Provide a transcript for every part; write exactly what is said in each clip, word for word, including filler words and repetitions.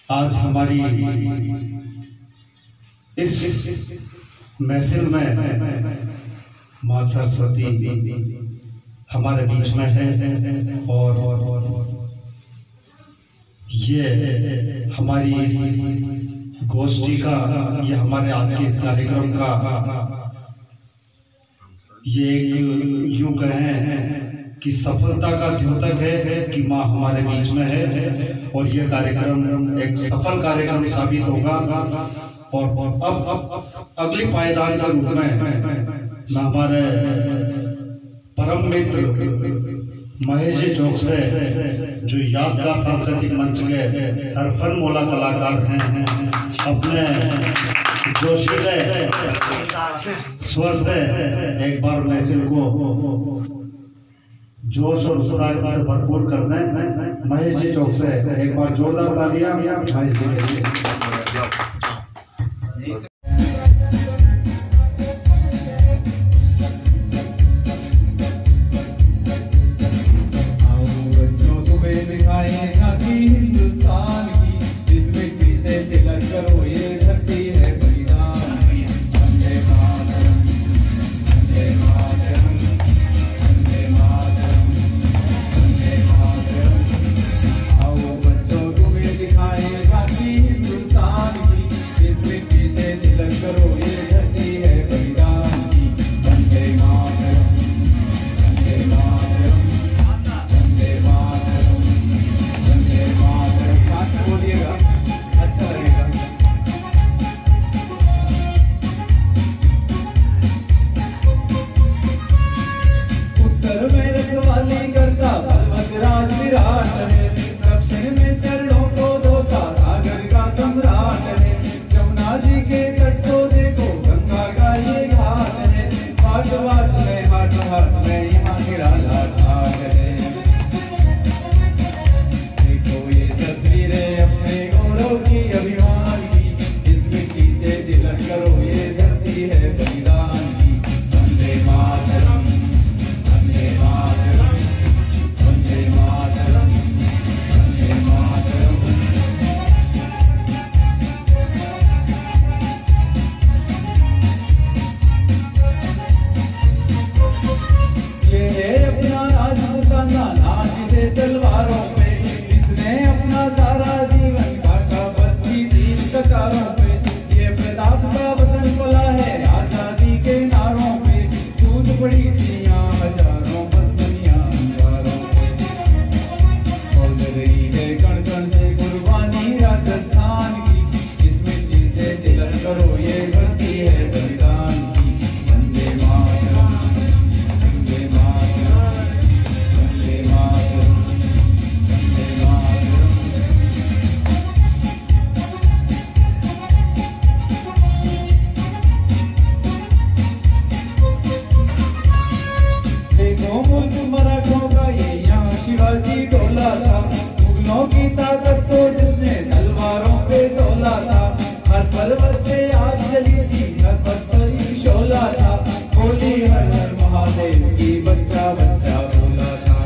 आज हमारी इस महफिल में माँ सरस्वती हमारे बीच में है और ये हमारी इस गोष्ठी का, ये हमारे आज के इस कार्यक्रम का ये एक यूं कहें कि सफलता का द्योतक है कि माँ हमारे बीच में है और ये कार्यक्रम एक सफल कार्यक्रम साबित होगा। और अब अब अगली पायदान के रूप में मैं हमारे परम मित्र महेश जी चौक से, जो यादगार सांस्कृतिक मंच के हर फन मोला कलाकार हैं, अपने जोशीले स्वर से एक बार महफिल को जोश और उत्साह से भरपूर कर दें। महेश जी चौक से एक बार जोरदार तालियां महेश जी के लिए। हिंदुस्तान की इस मिट्टी से तिलक करो, ये धरती है बलिदान की। वंदे मातरम, वंदे मातरम, वंदे मातरम, वंदे मातरम। आओ बच्चों तुम्हें दिखाए झांकी हिंदुस्तान की, इस मिट्टी से तिलक करो, ये धरती है बलिदान की। वंदे मातरम, वंदे मातरम, वंदे मातरम, वंदे मातरम। साथ बोलिएगा, अच्छा लगेगा। उत्तर में रखवाली करता बलवतराज विराट है, दक्षिण में चरणों को धोता सागर का सम्राट है। जमुना जी के तट को देखो, गंगा का ये घाट है। बाट बाट में हाट हाट में यहाँ निराला घाट है। देखो ये तस्वीरें अपने गौरव की, अभिमान की, इस मिट्टी से तिलक करो, ये धरती है बलिदान की। वंदे मातरम, वंदे मातरम, वंदे मातरम, वंदे मातरम। ये है अपना राजपूताना नाच से तलवारों पे, इसने अपना सारा जीवन काटा बच्ची तीन कतारों पे। ये प्रताप का वचन पला है आजादी के नारों पे, कूद पड़ी दुनिया हजारों पत्नियां हजारों पे। बोल रही है कण कण से कुर्बानी राजस्थान की, इस मिट्टी से तिलक करो, ये धरती है बलिदान की। वंदे मातरम, वंदे मातरम, वंदे मातरम, वंदे मातरम। देखो मुल्क मराठों का ये यहाँ शिवाजी डोला था, मुगलों की ताकत को जिसने तलवारों पे तोला था। हर पर्वत पे आग जली थी, हर पत्थर एक शोला था। बोली हर हर महादेव की, बच्चा बच्चा बोला था।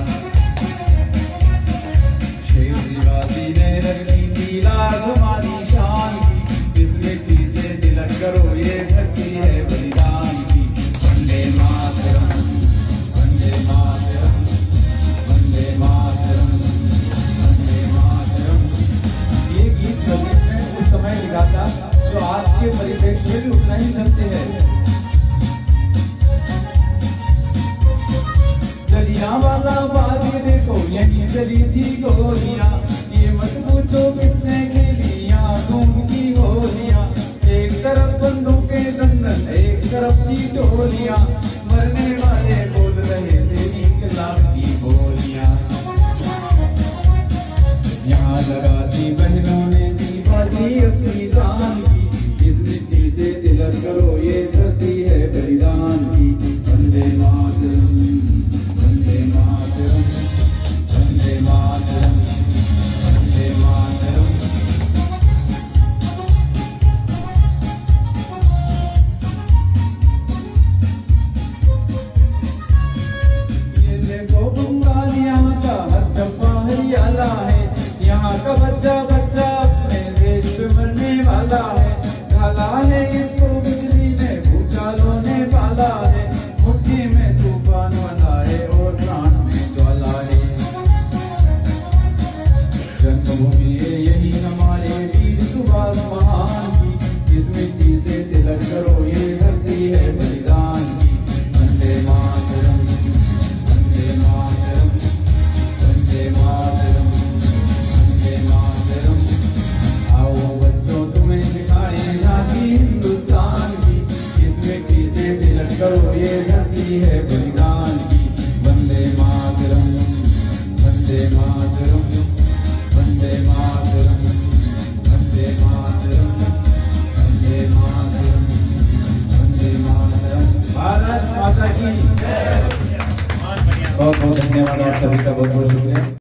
शेर शिवाजी ने रखी थी लाज हमारी शान की, इस मिट्टी से तिलक करो, ये धरती है बलिदान की। वंदे मातरम, वंदे मातरम, वंदे मातरम, वंदे मातरम। ये गीत कवि ने उस समय लिखा था जो आज के परिप्रेक्ष्य में भी उतना ही सत्य है। जलियांवाला बाग देखो, यहीं चली थी गोलियां, ये मत पूछो किसने खेली यहाँ खून की होलियां। एक तरफ बंदूकें दंदन, एक तरफ थी टोलियां, मरने वाले बोल रहे थे एक लाख की गोलियां। यहाँ लगाती बहनों ने दी बाजी अपनी जान की, इस मिट्टी से तिलक करो, ये धरती है बलिदान की। वंदे मातरम, वंदे मातरम, वंदे मातरम, वंदे मातरम। ये देखो बंगाल यहाँ का हर चप्पा हरियाला है, यहाँ का बच्चा बच्चा की बहुत बहुत धन्यवाद। आप सभी का बहुत बहुत शुक्रिया।